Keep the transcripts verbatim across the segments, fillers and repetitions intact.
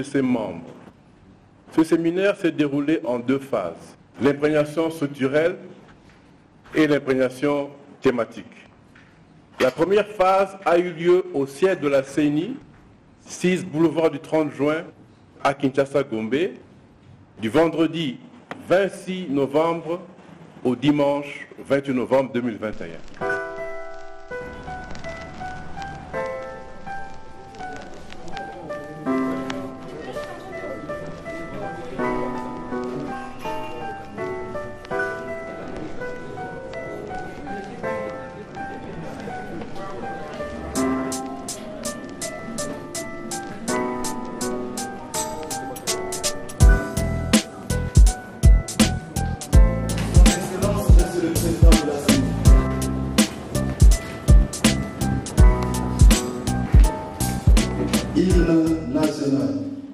ses membres. Ce séminaire s'est déroulé en deux phases, l'imprégnation structurelle et l'imprégnation thématique. La première phase a eu lieu au siège de la C E N I, six boulevard du trente juin à Kinshasa-Gombe, du vendredi vingt-six novembre au dimanche vingt-huit novembre deux mille vingt et un. Hymne national.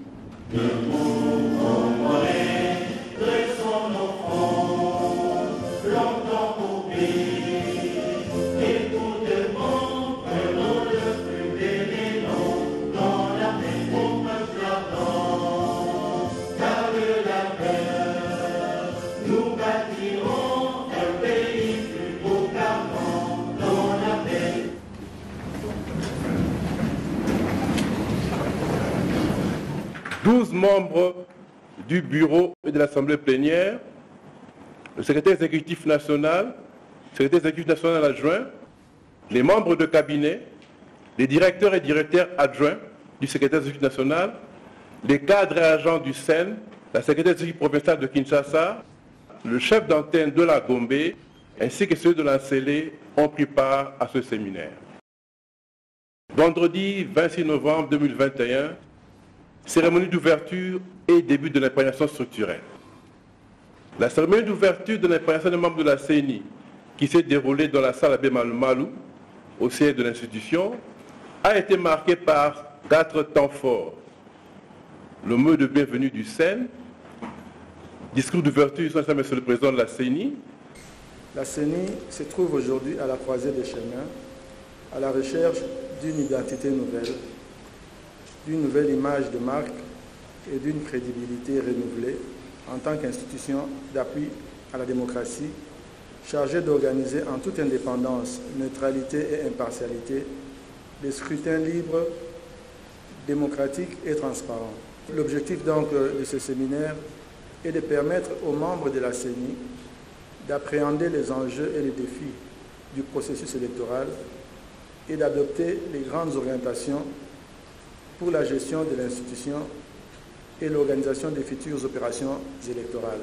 douze membres du bureau et de l'Assemblée plénière, le secrétaire exécutif national, le secrétaire exécutif national adjoint, les membres de cabinet, les directeurs et directeurs adjoints du secrétaire exécutif national, les cadres et agents du S E N, la secrétaire exécutive provinciale de Kinshasa, le chef d'antenne de la Gombe, ainsi que ceux de la Célé ont pris part à ce séminaire. Vendredi vingt-six novembre deux mille vingt et un, cérémonie d'ouverture et début de l'imprégnation structurelle. La cérémonie d'ouverture de l'imprégnation des membres de la C E N I, qui s'est déroulée dans la salle Abbé Malou, au siège de l'institution, a été marquée par quatre temps forts. Le mot de bienvenue du S E N, discours d'ouverture, Monsieur le Président de la C E N I. La C E N I se trouve aujourd'hui à la croisée des chemins, à la recherche d'une identité nouvelle, d'une nouvelle image de marque et d'une crédibilité renouvelée en tant qu'institution d'appui à la démocratie, chargée d'organiser en toute indépendance, neutralité et impartialité des scrutins libres, démocratiques et transparents. L'objectif donc de ce séminaire est de permettre aux membres de la C E N I d'appréhender les enjeux et les défis du processus électoral et d'adopter les grandes orientations pour la gestion de l'institution et l'organisation des futures opérations électorales.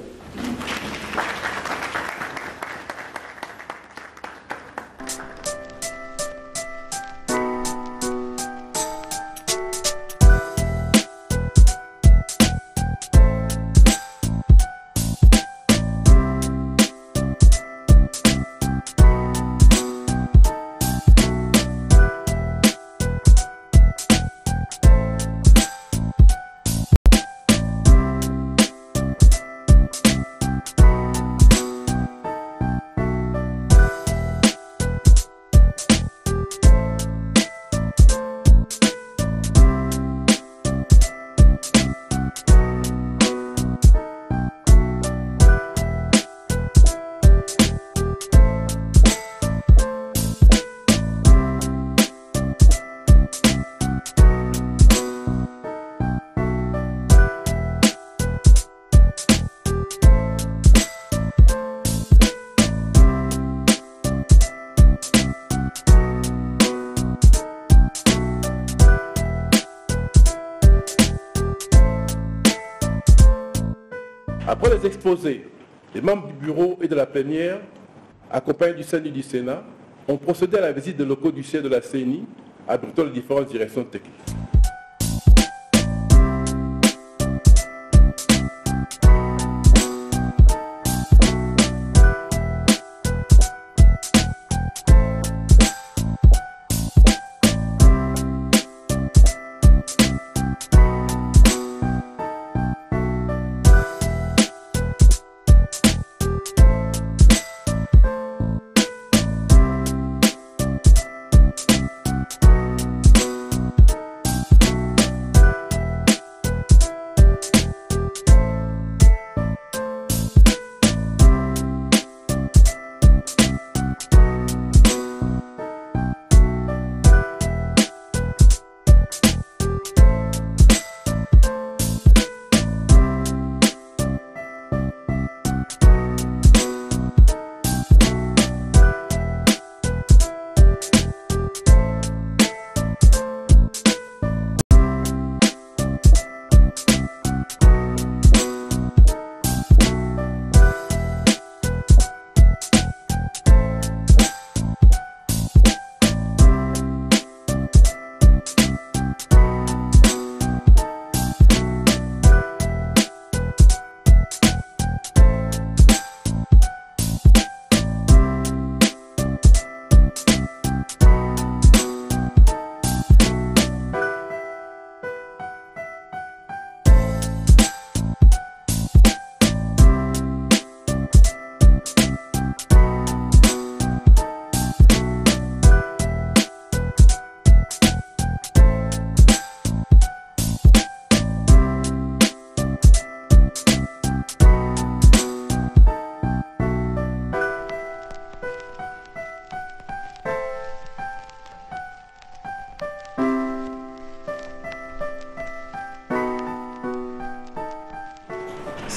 Après les exposés, les membres du bureau et de la plénière, accompagnés du S E N I et du Sénat, ont procédé à la visite des locaux du siège de la C E N I, abritant les différentes directions techniques.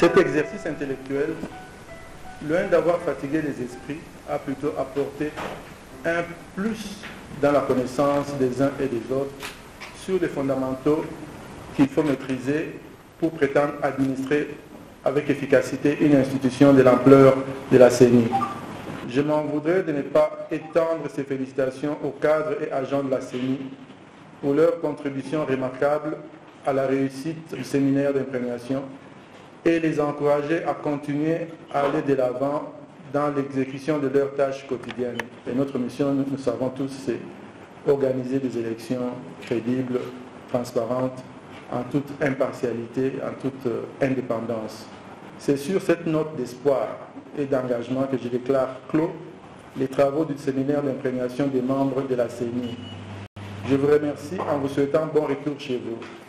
Cet exercice intellectuel, loin d'avoir fatigué les esprits, a plutôt apporté un plus dans la connaissance des uns et des autres sur les fondamentaux qu'il faut maîtriser pour prétendre administrer avec efficacité une institution de l'ampleur de la C E N I. Je m'en voudrais de ne pas étendre ces félicitations aux cadres et agents de la C E N I pour leur contribution remarquable à la réussite du séminaire d'imprégnation et les encourager à continuer à aller de l'avant dans l'exécution de leurs tâches quotidiennes. Et notre mission, nous, nous savons tous, c'est organiser des élections crédibles, transparentes, en toute impartialité, en toute euh, indépendance. C'est sur cette note d'espoir et d'engagement que je déclare clos les travaux du séminaire d'imprégnation des membres de la C E N I. Je vous remercie en vous souhaitant bon retour chez vous.